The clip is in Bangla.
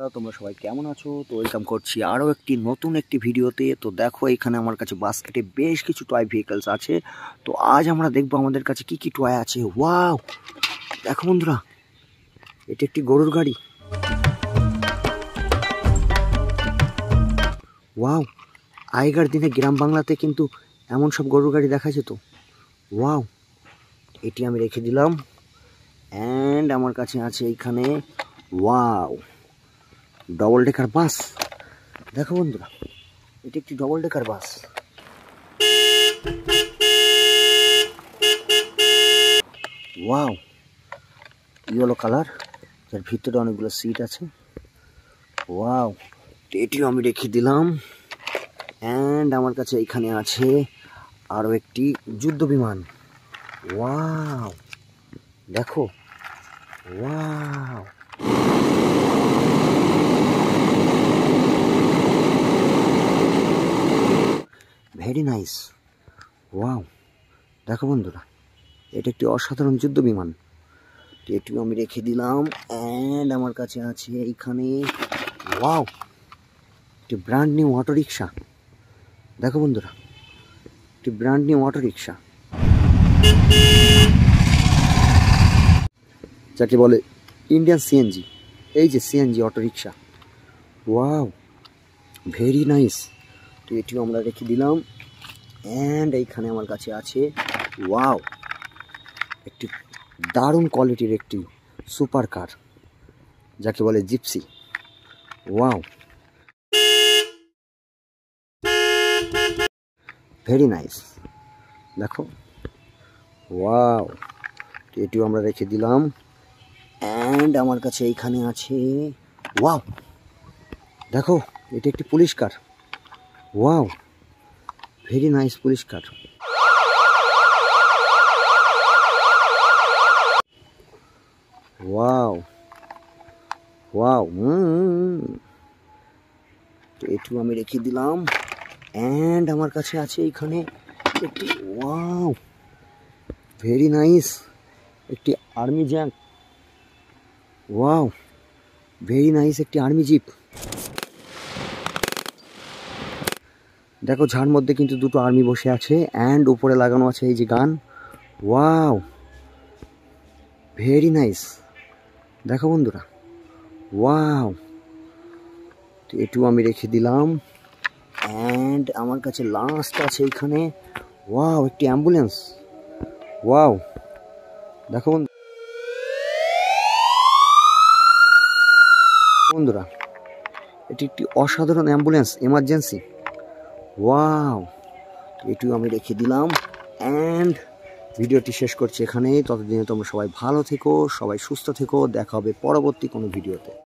তোমরা সবাই কেমন আছো? তো ওয়েলকাম করছি আরও নতুন একটি ভিডিওতে। তো দেখো এখানে আমার কাছে বাস্কেটে বেশ কিছু টয় ভেহিকলস আছে। তো আজ আমরা দেখবো আমাদের কাছে কি কি টয় আছে। ওয়াও, দেখো বন্ধুরা, এটা একটি গরুর গাড়ি। ওয়াও, আগেকার দিনে গ্রাম বাংলাতে কিন্তু এমন সব গরুর গাড়ি দেখা যেত। ওয়াও, এটি আমি রেখে দিলাম। অ্যান্ড আমার কাছে আছে এইখানে ওয়াও ডবল ডেকার বাস। দেখো বন্ধুরা, এটি একটি double decker bus. Wow, yellow colour, যার ভিতরে অনেকগুলো সিট আছে। ওয়াও, এটিও আমি রেখে দিলাম। অ্যান্ড আমার কাছে এখানে আছে আরও একটি যুদ্ধ বিমান। ওয়াও, দেখো, ওয়াও, ভেরি নাইস। ওয়াও, দেখো বন্ধুরা, এটা একটি অসাধারণ যুদ্ধ বিমান। এটিও আমি রেখে দিলাম। অ্যান্ড আমার কাছে আছে এইখানে ওয়াও একটি ব্র্যান্ড নিউ অটোরিকশা। দেখো বন্ধুরা, একটি ব্র্যান্ড নিউ অটোরিকশা, যাকে বলে ইন্ডিয়ান সিএনজি। এই যে CNG auto rickshaw. Wow, very nice. তো এটিও আমরা রেখে দিলাম। অ্যান্ড এইখানে আমার কাছে আছে ওয়াও একটি দারুণ কোয়ালিটির একটি সুপার কার, যাকে বলে জিপসি। Wow, very nice. দেখো, ওয়াও, এটিও আমরা রেখে দিলাম। অ্যান্ড আমার কাছে এইখানে আছে ওয়াও, দেখো, এটি একটি police car. Wow, very nice police car. Wow, wow, তো এটিও আমি রেখে দিলাম। অ্যান্ড আমার কাছে আছে এইখানে একটি ওয়াও ভেরি নাইস একটি army jack. Wow, very nice একটি আর্মি জিপ। দেখো, ঝাড় মধ্যে কিন্তু দুটো আর্মি বসে আছে। অ্যান্ড উপরে লাগানো আছে এই যে গান। Wow, very nice. দেখো বন্ধুরা, ওয়াও, তো এটিও আমি রেখে দিলাম। অ্যান্ড আমার কাছে লাস্ট আছে এইখানে ওয়াও একটি অ্যাম্বুলেন্স। ওয়াও, দেখো বন্ধুরা, এটি একটি অসাধারণ অ্যাম্বুলেন্স, এমার্জেন্সি। ওয়াও, এটিও আমি রেখে দিলাম। অ্যান্ড ভিডিওটি শেষ করছি এখানেই। ততদিনে তোমরা সবাই ভালো থেকো, সবাই সুস্থ থেকো। দেখা হবে পরবর্তী কোনো ভিডিওতে।